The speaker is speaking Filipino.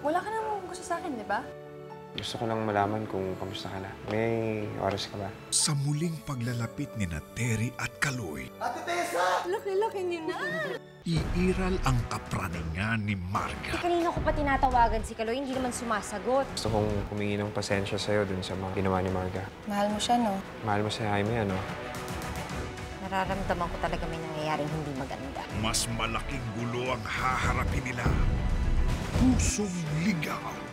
Wala ka namang gusto sa akin, di ba? Gusto ko lang malaman kung kamusta ka na. May oras ka ba? Sa muling paglalapit ni Terry at Kaloy, Laki-laki niyo na! iiral ang kapraningan ni Marga. Kanina ko pa tinatawagan si Kaloy, hindi naman sumasagot. Gusto kong humingi ng pasensya sa'yo dun sa mga ginawa ni Marga. Mahal mo siya, no? Mahal mo si Jaime, ano? Nararamdaman ko talaga may nangyayaring hindi maganda. Mas malaking gulo ang haharapin nila. Pusong ligaw.